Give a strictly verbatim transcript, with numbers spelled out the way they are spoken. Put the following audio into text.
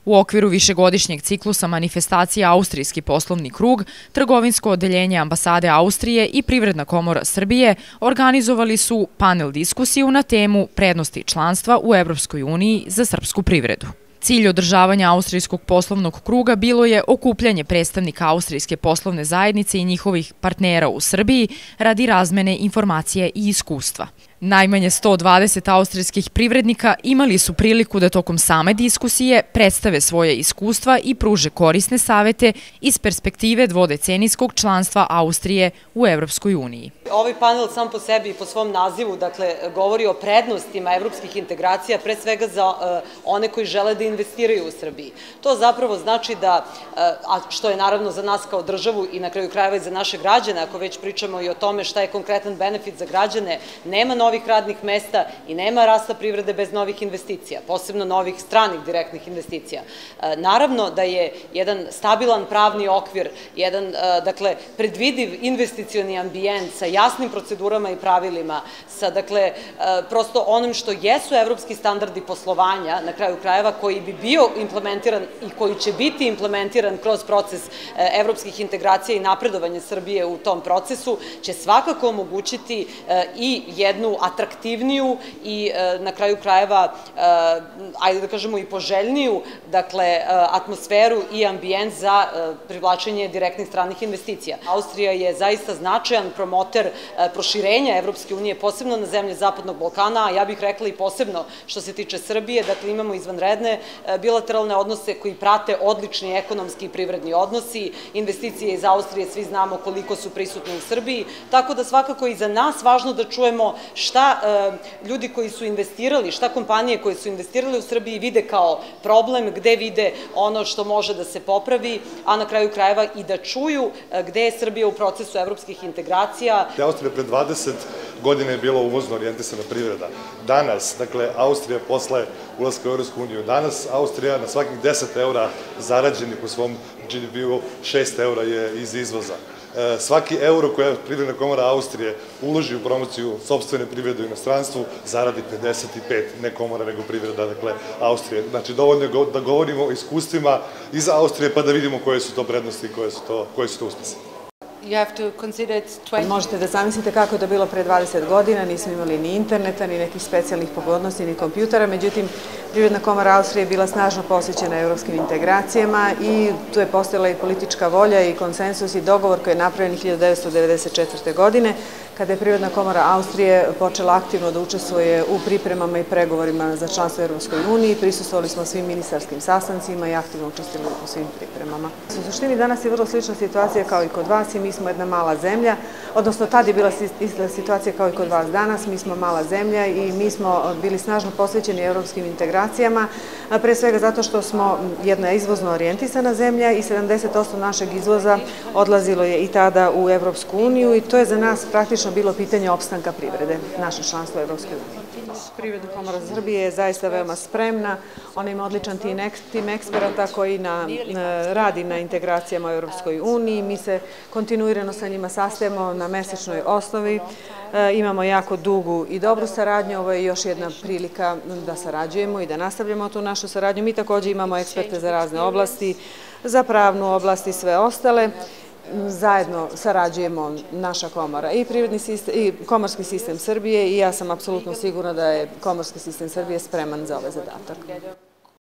U okviru višegodišnjeg ciklusa manifestacija Austrijski poslovni krug, Trgovinsko odeljenje ambasade Austrije i Privredna komora Srbije organizovali su panel diskusiju na temu prednosti članstva u Evropskoj uniji za srpsku privredu. Cilj održavanja Austrijskog poslovnog kruga bilo je okupljanje predstavnika Austrijske poslovne zajednice i njihovih partnera u Srbiji radi razmene informacije i iskustva. Najmanje sto dvadeset austrijskih privrednika imali su priliku da tokom same diskusije predstave svoje iskustva i pruže korisne savete iz perspektive dvodecenijskog članstva Austrije u Evropskoj uniji. Ovaj panel sam po sebi i po svom nazivu, dakle, govori o prednostima evropskih integracija, pre svega za one koji žele da investiraju u Srbiji. To zapravo znači da, a što je naravno za nas kao državu i na kraju krajeva i za naše građane, ako već pričamo i o tome šta je konkretan benefit za građane, nema novih radnih mesta i nema rasta privrede bez novih investicija, posebno novih stranih direktnih investicija. Naravno da je jedan stabilan pravni okvir, jedan, dakle, predvidiv investicioni ambijent sa jasnim procedurama i pravilima, sa, dakle, prosto onim što jesu evropski standardi poslovanja, na kraju krajeva, koji bi bio implementiran i koji će biti implementiran kroz proces evropskih integracija i napredovanja Srbije u tom procesu, će svakako omogućiti i jednu atraktivniju i na kraju krajeva, ajde da kažemo i poželjniju, dakle, atmosferu i ambijent za privlačenje direktnih stranih investicija. Austrija je zaista značajan promoter proširenja Evropske unije, posebno na zemlje Zapadnog Balkana, a ja bih rekla i posebno što se tiče Srbije, dakle imamo izvanredne bilateralne odnose koji prate odlični ekonomski i privredni odnosi, investicije iz Austrije, svi znamo koliko su prisutne u Srbiji, tako da svakako i za nas važno da čujemo šta ljudi koji su investirali, šta kompanije koje su investirali u Srbiji vide kao problem, gde vide ono što može da se popravi, a na kraju krajeva i da čuju gde je Srbija u procesu evropskih integracija. Austrija pre dvadeset godina je bila uvozno orijentisana privreda. Danas, dakle, Austrija posle ulaska u Evropsku uniju, danas Austrija na svakih deset eura zarađenih u svom G D P-u, šest eura je iz izvoza. Svaki euro koja Privredna komora Austrije uloži u promociju sopstvene privrede u inostranstvu zaradi pedeset pet, ne komora nego privreda, dakle, Austrije. Znači, dovoljno je da govorimo o iskustvima iz Austrije pa da vidimo koje su to prednosti i koje su to uspesi. Možete da zamislite kako je to bilo pre dvadeset godina, nismo imali ni interneta, ni nekih specijalnih pogodnosti, ni kompjutera, međutim, Privredna komora Austrije je bila snažno posvećena evropskim integracijama i tu je postojala i politička volja i konsensus i dogovor koji je napravljen hiljadu devetsto devedeset četvrte. godine, kada je Privredna komora Austrije počela aktivno da učestvuje u pripremama i pregovorima za članstvo u Evropskoj uniji. Prisustvovali smo svim ministarskim sastancima i aktivno učestvovali u svim pripremama. U suštini danas je vrlo slična situacija kao i kod vas i mi smo jedna mala zemlja, odnosno tad je bila ista situacija kao i kod vas danas, mi smo mala zemlja i mi smo bili snažno posvećeni evropskim integracijama, pre svega zato što smo jedna izvozno orijentisana zemlja i sedamdeset posto našeg izvoza odlazilo je i tada u Evropsku uniju i to je za nas praktično bilo pitanje opstanka privrede, naše članstvo u Evropskoj uniji. Privredna komora Srbije je zaista veoma spremna, ona ima odličan tim eksperata koji radi na integracijama u Evropskoj uniji, mi se kontinuirano sa njima sastajemo na mesečnoj osnovi, imamo jako dugu i dobru saradnju, ovo je još jedna prilika da sarađujemo i da nastavljamo tu našu saradnju. Mi također imamo eksperte za razne oblasti, za pravnu oblast i sve ostale. Zajedno sarađujemo naša komora i komorski sistem Srbije i ja sam apsolutno sigurna da je komorski sistem Srbije spreman za ovaj zadatak.